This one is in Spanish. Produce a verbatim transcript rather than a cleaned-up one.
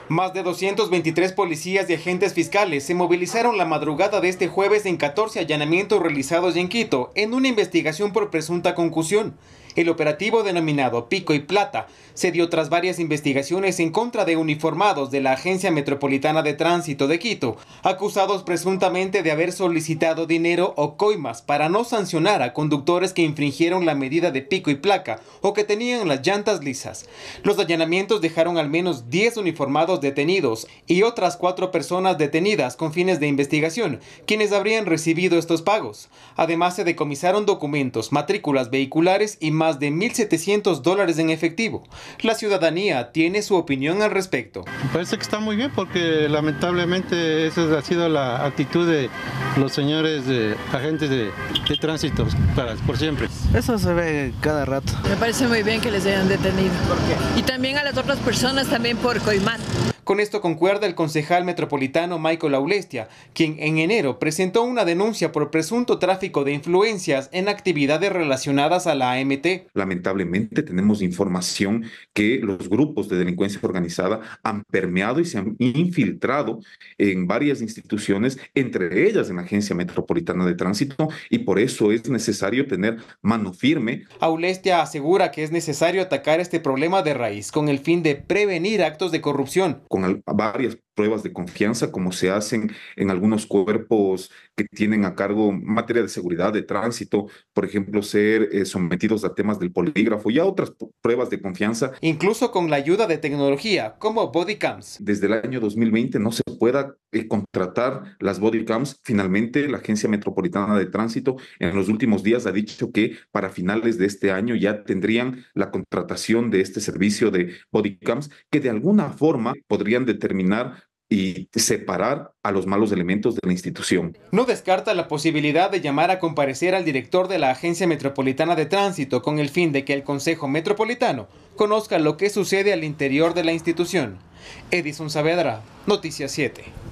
Más de doscientos veintitrés policías y agentes fiscales se movilizaron la madrugada de este jueves en catorce allanamientos realizados en Quito en una investigación por presunta concusión. El operativo denominado Pico y Plata se dio tras varias investigaciones en contra de uniformados de la Agencia Metropolitana de Tránsito de Quito, acusados presuntamente de haber solicitado dinero o coimas para no sancionar a conductores que infringieron la medida de pico y placa o que tenían las llantas lisas. Los allanamientos dejaron al menos diez uniformados detenidos y otras cuatro personas detenidas con fines de investigación, quienes habrían recibido estos pagos. Además, se decomisaron documentos, matrículas vehiculares y más de mil setecientos dólares en efectivo. La ciudadanía tiene su opinión al respecto. Me parece que está muy bien porque lamentablemente esa ha sido la actitud de los señores de, agentes de, de tránsito para, por siempre. Eso se ve cada rato. Me parece muy bien que les hayan detenido. ¿Por qué? Y también a las otras personas también por coimar. Con esto concuerda el concejal metropolitano Michael Aulestia, quien en enero presentó una denuncia por presunto tráfico de influencias en actividades relacionadas a la A M T. Lamentablemente tenemos información que los grupos de delincuencia organizada han permeado y se han infiltrado en varias instituciones, entre ellas en la Agencia Metropolitana de Tránsito, y por eso es necesario tener mano firme. Aulestia asegura que es necesario atacar este problema de raíz con el fin de prevenir actos de corrupción. Con varias pruebas de confianza, como se hacen en algunos cuerpos que tienen a cargo materia de seguridad de tránsito, por ejemplo, ser eh, sometidos a temas del polígrafo y a otras pruebas de confianza. Incluso con la ayuda de tecnología, como bodycams. Desde el año dos mil veinte no se pueda eh, contratar las bodycams. Finalmente, la Agencia Metropolitana de Tránsito en los últimos días ha dicho que para finales de este año ya tendrían la contratación de este servicio de bodycams que de alguna forma podrían determinar y separar a los malos elementos de la institución. No descarta la posibilidad de llamar a comparecer al director de la Agencia Metropolitana de Tránsito con el fin de que el Consejo Metropolitano conozca lo que sucede al interior de la institución. Edison Saavedra, Noticias siete.